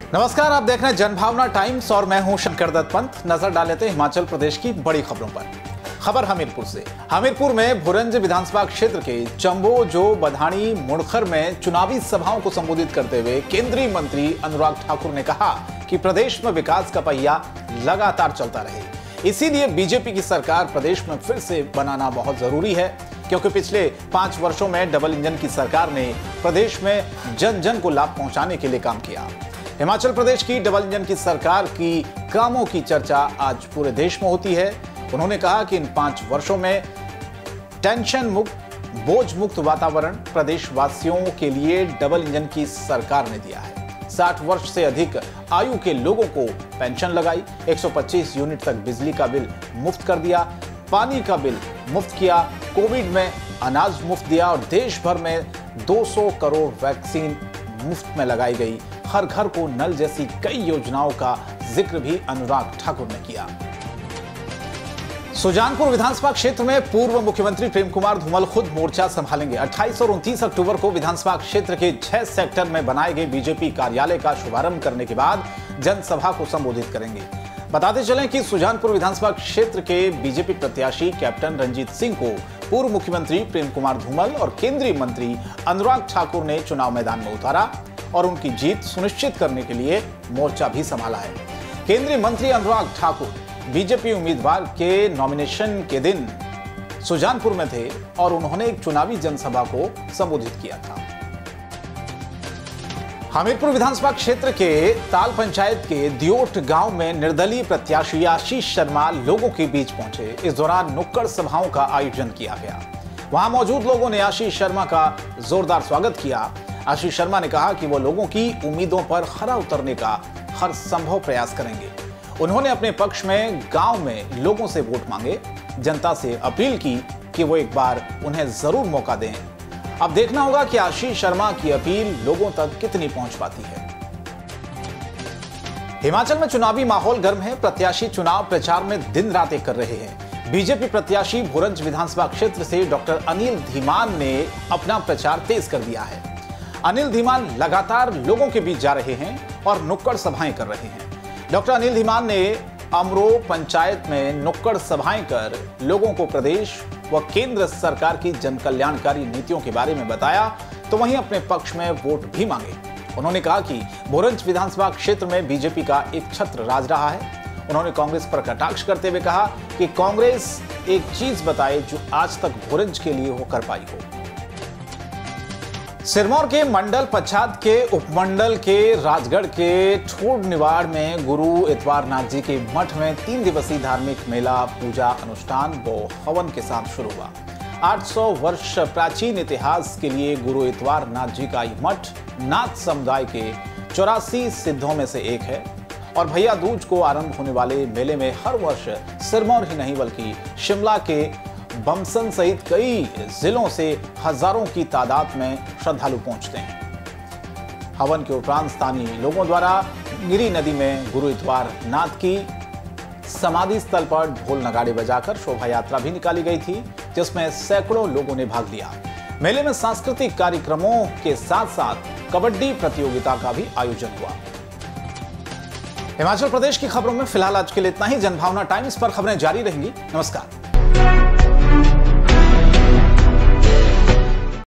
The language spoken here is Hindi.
नमस्कार, आप देख रहे हैं जनभावना टाइम्स और मैं हूं शंकर दत्त पंत। नजर डाल लेते हैं हिमाचल प्रदेश की बड़ी खबरों पर। खबर हमीरपुर से। हमीरपुर में भुरंज विधानसभा क्षेत्र के चंबो जो बधानी मुड़खर में चुनावी सभाओं को संबोधित करते हुए केंद्रीय मंत्री अनुराग ठाकुर ने कहा कि प्रदेश में विकास का पहिया लगातार चलता रहे, इसीलिए बीजेपी की सरकार प्रदेश में फिर से बनाना बहुत जरूरी है, क्योंकि पिछले 5 वर्षों में डबल इंजन की सरकार ने प्रदेश में जन जन को लाभ पहुंचाने के लिए काम किया। हिमाचल प्रदेश की डबल इंजन की सरकार की कामों की चर्चा आज पूरे देश में होती है। उन्होंने कहा कि इन 5 वर्षों में टेंशन मुक्त, बोझ मुक्त वातावरण प्रदेशवासियों के लिए डबल इंजन की सरकार ने दिया है। 60 वर्ष से अधिक आयु के लोगों को पेंशन लगाई, 125 यूनिट तक बिजली का बिल मुफ्त कर दिया, पानी का बिल मुफ्त किया, कोविड में अनाज मुफ्त दिया और देश भर में 200 करोड़ वैक्सीन मुफ्त में लगाई गई। हर घर को नल जैसी कई योजनाओं का जिक्र भी अनुराग ठाकुर ने किया। सुजानपुर विधानसभा क्षेत्र में पूर्व मुख्यमंत्री प्रेम कुमार धूमल खुद मोर्चा संभालेंगे। 28 और 29 अक्टूबर को विधानसभा क्षेत्र के 6 सेक्टर में बनाए गए बीजेपी कार्यालय का शुभारंभ करने के बाद जनसभा को संबोधित करेंगे। बताते चलें कि सुजानपुर विधानसभा क्षेत्र के बीजेपी प्रत्याशी कैप्टन रंजीत सिंह को पूर्व मुख्यमंत्री प्रेम कुमार धूमल और केंद्रीय मंत्री अनुराग ठाकुर ने चुनाव मैदान में उतारा और उनकी जीत सुनिश्चित करने के लिए मोर्चा भी संभाला है। केंद्रीय मंत्री अनुराग ठाकुर बीजेपी उम्मीदवार के नॉमिनेशन के दिन सुजानपुर में थे और उन्होंने एक चुनावी जनसभा को संबोधित किया था। हमीरपुर विधानसभा क्षेत्र के ताल पंचायत के दियोट गांव में निर्दलीय प्रत्याशी आशीष शर्मा लोगों के बीच पहुंचे। इस दौरान नुक्कड़ सभाओं का आयोजन किया गया। वहां मौजूद लोगों ने आशीष शर्मा का जोरदार स्वागत किया। आशीष शर्मा ने कहा कि वो लोगों की उम्मीदों पर खरा उतरने का हर संभव प्रयास करेंगे। उन्होंने अपने पक्ष में गांव में लोगों से वोट मांगे, जनता से अपील की कि वो एक बार उन्हें जरूर मौका दें। अब देखना होगा कि आशीष शर्मा की अपील लोगों तक कितनी पहुंच पाती है। हिमाचल में चुनावी माहौल गर्म है। प्रत्याशी चुनाव प्रचार में दिन रात एक कर रहे हैं। बीजेपी प्रत्याशी भुरंज विधानसभा क्षेत्र से डॉक्टर अनिल धीमान ने अपना प्रचार तेज कर दिया है। अनिल धीमान लगातार लोगों के बीच जा रहे हैं और नुक्कड़ सभाएं कर रहे हैं। डॉक्टर अनिल धीमान ने अमरो पंचायत में नुक्कड़ सभाएं कर लोगों को प्रदेश व केंद्र सरकार की जनकल्याणकारी नीतियों के बारे में बताया, तो वहीं अपने पक्ष में वोट भी मांगे। उन्होंने कहा कि भुरंज विधानसभा क्षेत्र में बीजेपी का एक छत्र राज रहा है। उन्होंने कांग्रेस पर कटाक्ष करते हुए कहा कि कांग्रेस एक चीज बताए जो आज तक भुरंज के लिए वो कर पाई हो। सिरमौर के मंडल पच्छाद के उपमंडल के राजगढ़ के ठोड निवाड़ में गुरु इतवार नाथ जी के मठ में 3 दिवसीय धार्मिक मेला, पूजा अनुष्ठान व हवन के साथ शुरू हुआ। 800 वर्ष प्राचीन इतिहास के लिए गुरु इतवार नाथ जी का यह मठ नाथ समुदाय के 84 सिद्धों में से एक है और भैया दूज को आरंभ होने वाले मेले में हर वर्ष सिरमौर ही नहीं बल्कि शिमला के बमसन सहित कई जिलों से हजारों की तादाद में श्रद्धालु पहुंचते हैं। हवन के उपरांत स्थानीय लोगों द्वारा गिरी नदी में गुरु इतवार नाथ की समाधि स्थल पर ढोल नगाड़े बजाकर शोभा यात्रा भी निकाली गई थी, जिसमें सैकड़ों लोगों ने भाग लिया। मेले में सांस्कृतिक कार्यक्रमों के साथ साथ कबड्डी प्रतियोगिता का भी आयोजन हुआ। हिमाचल प्रदेश की खबरों में फिलहाल आज के लिए इतना ही। जनभावना टाइम्स पर खबरें जारी रहेंगी। नमस्कार।